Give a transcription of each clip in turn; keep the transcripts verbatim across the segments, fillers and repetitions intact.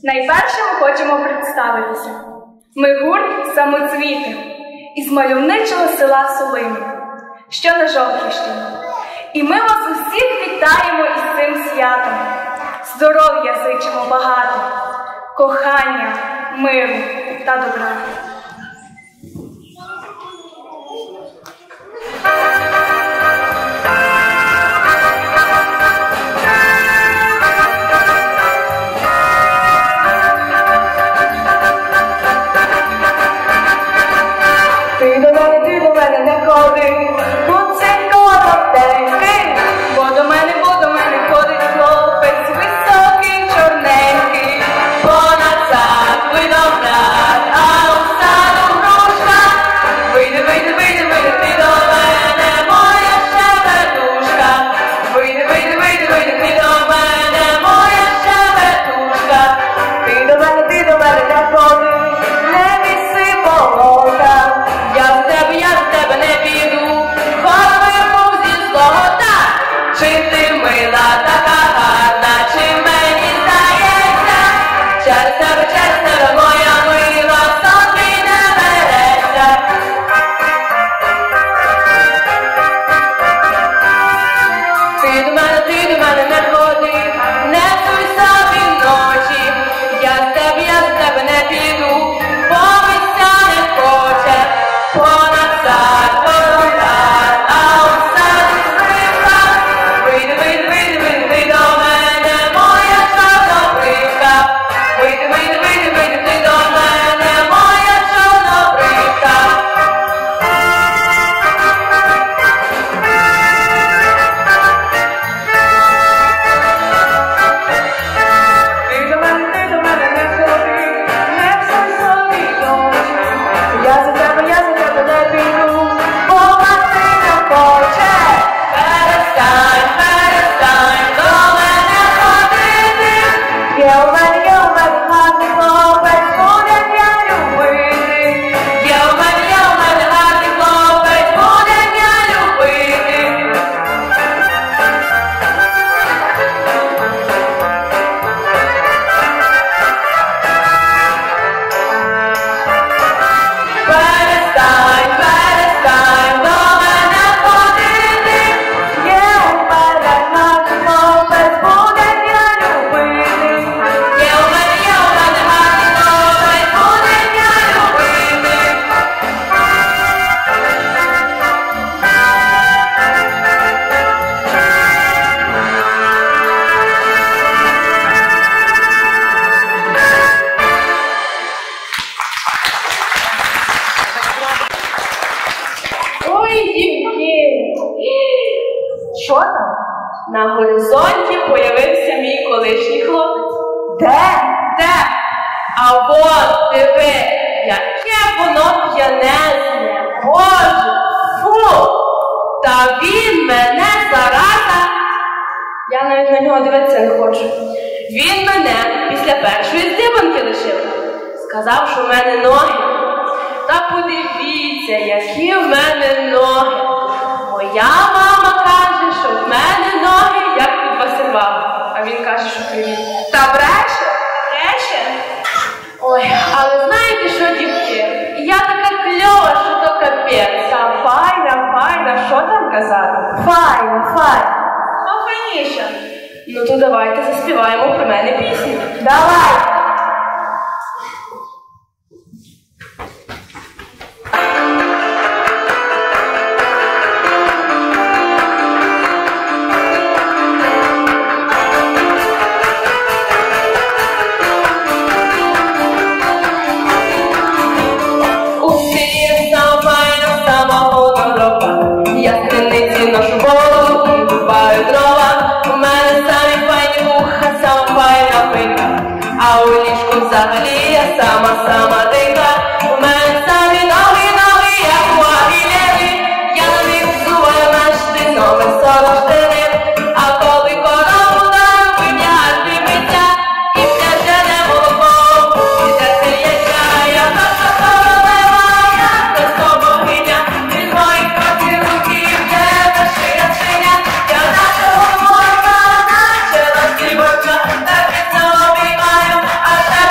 Найперше ми хочемо представитися. Ми гурт «Самоцвіти» із мальовничого села Солин, що на Жовківщині. І ми вас усіх вітаємо із цим святом. Здоров'я зичимо багато, кохання, миру та добра. Ти до мене, ти до мене не ходи, тут це коротенький, бо до мене, бо до мене ходить хлопець високий, чорненький. Понад сад виноград, а у саду грушка. Вийди, вийди, вийди, вийди, ти до мене, моя щебетушка. Вийди, вийди, вийди, вийди, ти до мене, моя щебетушка. Ти до мене, ти до мене не ходи, не віси болота. Я за тебе, я за тебе не піду, хоч зі злого так. Чи ти мила, така гарна, чи мені здається? Через тебе, через тебе, моя мила, сон твій не береться. Ти до мене, ти до мене не ходи, не псуй собі ночі. Я за тебе, я за тебе не піду, бо місця не хоче. Понад сад виноград, а у саду скрипка. Вийди, вийди, вийди, вийди, ти до мене, моя чорнобривка. Вийди, вийди, вийди, вийди, ти до мене, моя чорнобривка. Ти до мене, ти до мене не ходи, не псуй собі ночі. Я за тебе, я за тебе не піду, бо мати не хоче. Перестань, перестань до мене ходити. Є у мене, є у мене гарний хлопець, буде я любити. Є у мене, є у мене гарний хлопець, буде я любити. Перестань, перестань до мене ходити. Є у мене гарний хлопець, буде я любити. Є у мене, є у мене гарний хлопець, буде я любити. Ой, дівки! Що там? На горизонті появився мій колишній хлопець. Де? Де? А от диви, яке воно п'янезне, Боже, фу! Та він мене зараза. Я навіть на нього дивитися не хочу. Він мене після першої здибанки лишив. Сказав, що в мене ноги. Та подивіться, які в мене ноги. Моя мама каже, що в мене ноги, як від Васильва. А він каже, що криві. Та бреше? Бреше? Ой, але знаєте що, дівки? Я така кльова, що то капець. Та файна, файна, що там казати? Файна, файна. Ну, файніше. Ну, то давайте заспіваємо про мене пісню. Давай! Нашу голову і купаю дрова. У мене самі файні вуха, сама файна пика. А у ліжку взагалі я сама-сама дика. У мене самі ноги, ноги, як у Агілєві. Я на них взуваю мешти, нове сорочтини. А коли корову даю, витягають півміття. І все жене молоко, і серце яйця. Я наша королева, я просто богиня. Від моїх кроків руки вже шия, шия. Я нашого морка, наче ласківочка. Так і це обіймаю, а ще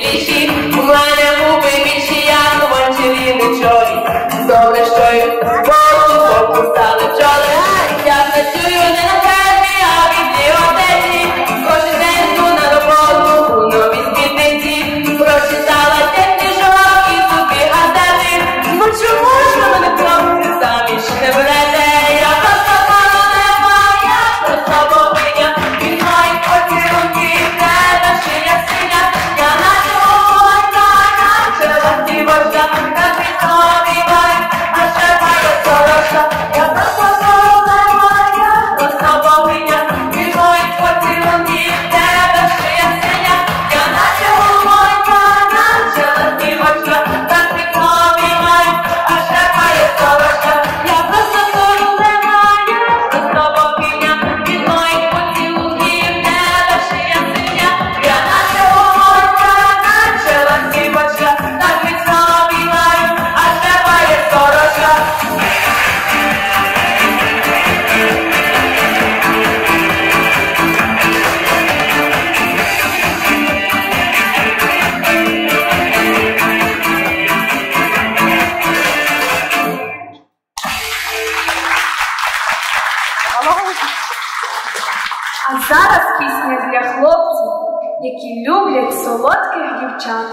вірші, у мене губи більші, як у Анджеліни Джолі. Добре, що й голову попускали бджоли. Я працюю не на фермі, а в бібліотеці. Кожен день йду на роботу у новій спідниці. Прочитала цих книжок і сухі газети. Ну чому ж ви мене хлопці заміж не берете? Я просто королева, я просто богиня. Від моїх поцілунків тебе шия синя. Я наче голодна, наче ластівочка. Так від собі май, а ще має сорочка. Я просто королева, я просто богиня. Від моїх поцілунків тебе шия синя. Я наче голодна, наче ластівочка. Так від собі май, а ще має сорочка. Я просто королева, я просто богиня. Від моїх поцілунків тебе шия синя. Я наче голодна, наче ластівочка. Так від собі май, а ще має сорочка. А зараз пісня для хлопців, які люблять солодких дівчат.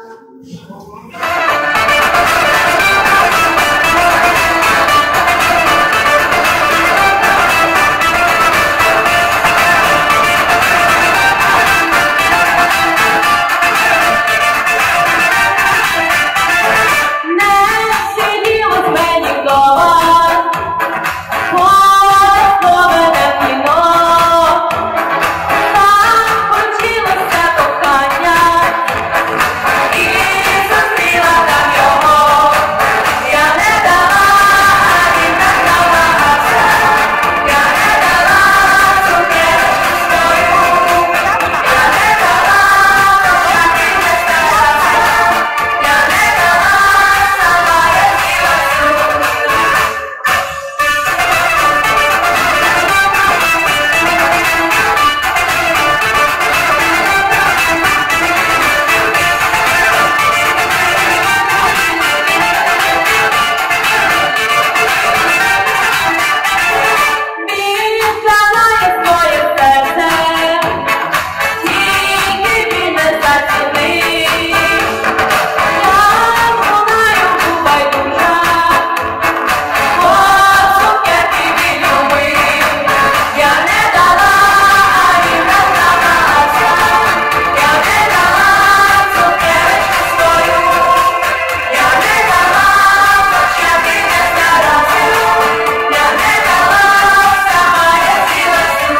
Не сиділось мені вдома, поведе в кіно. Так хотілося кохання, і зустріла там його. Я не дала, а він так намагався. Я не дала цукерку свою. Я не дала, а він не старався. Я не дала, сама я з'їла всю. Він знає своє серце, тільки він не зацінив. Я знаю, байдужа, бо цукерки він любив. Я не дала, а він так намагався. Я не дала цукерку свою. Я не дала, хоча він не старався. Я не дала, сама я з'їла всю.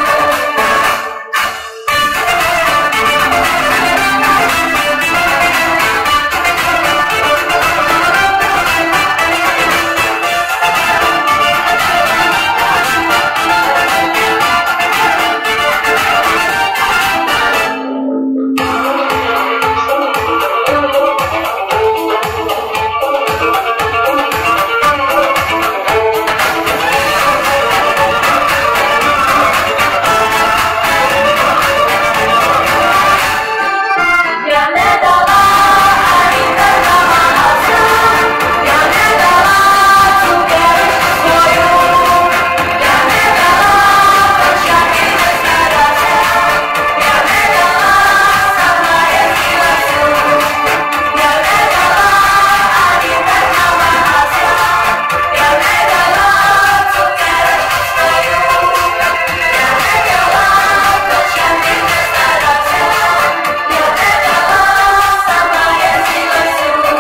Я не дала, а він так намагався. Я не дала цукерку свою. Я не дала, хоча він не старався. Я не дала, сама я з'їла всю. Я не дала, а він так намагався. Я не дала цукерку свою. Я не дала, хоча він не старався. Я не дала, сама я з'їла всю.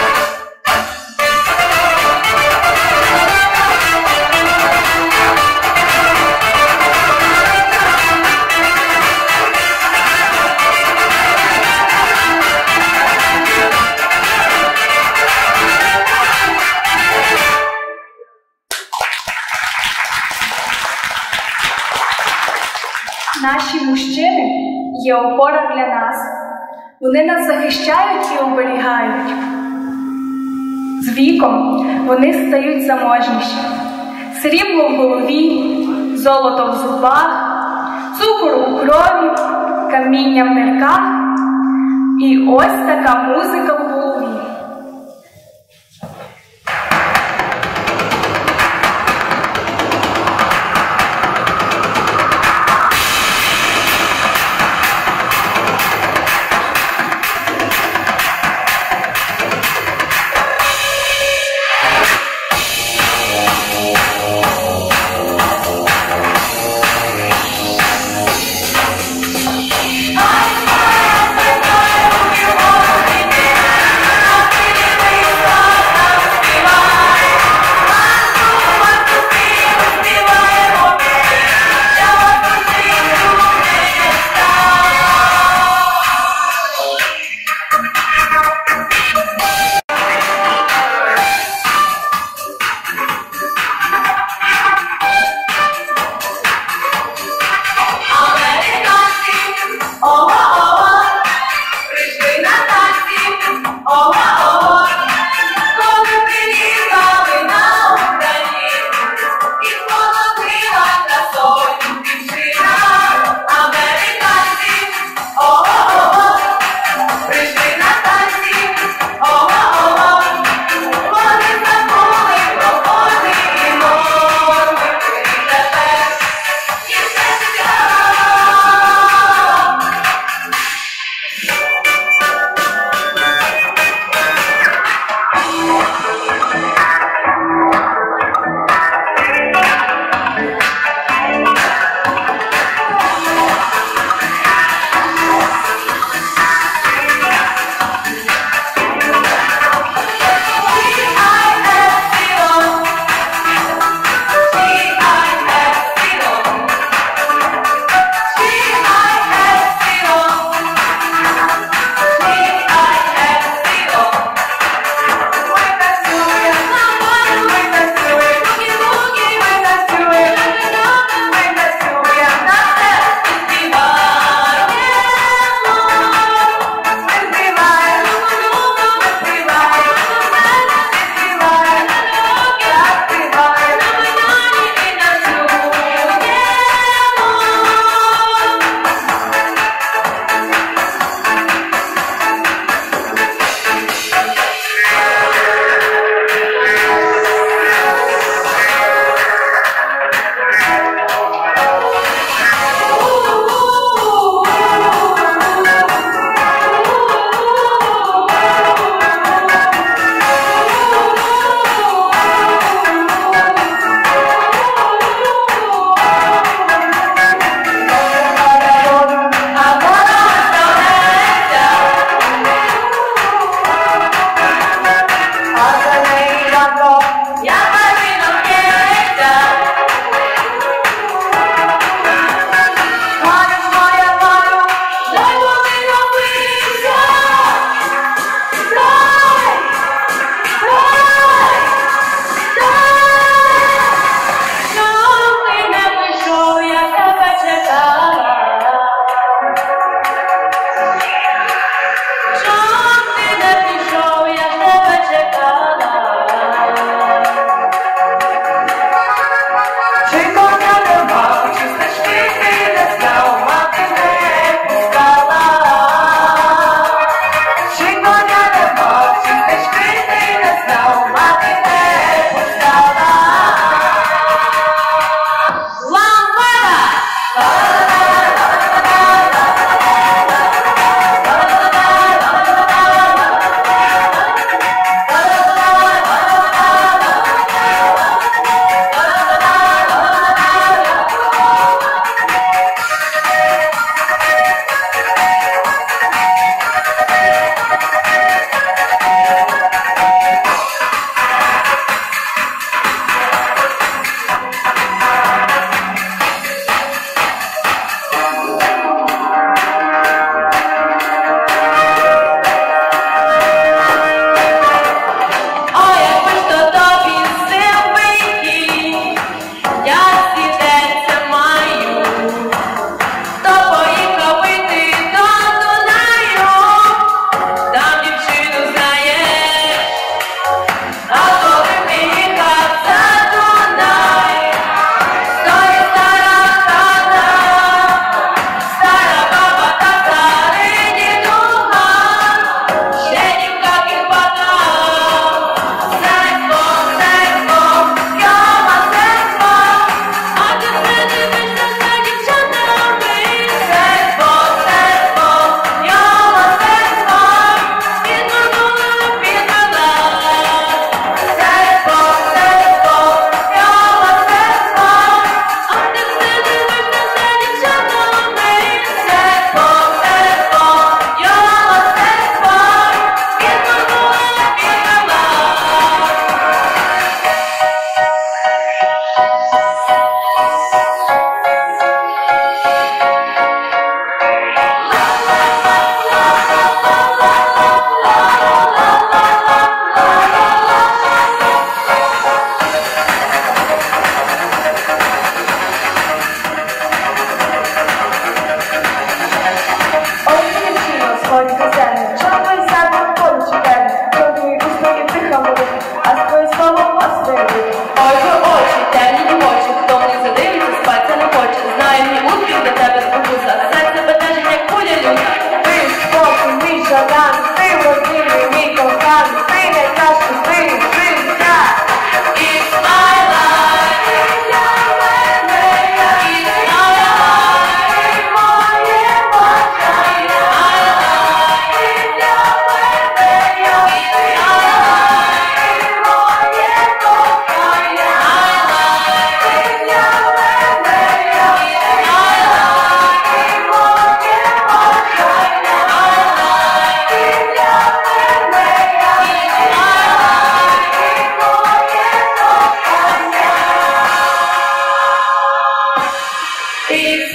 Наші мужчини є опора для нас. Вони нас захищають і оберігають. З віком вони стають заможніші. Срібло в голові, золото в зубах, цукор у крові, каміння в нирках. І ось така музика в клубі.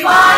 співай.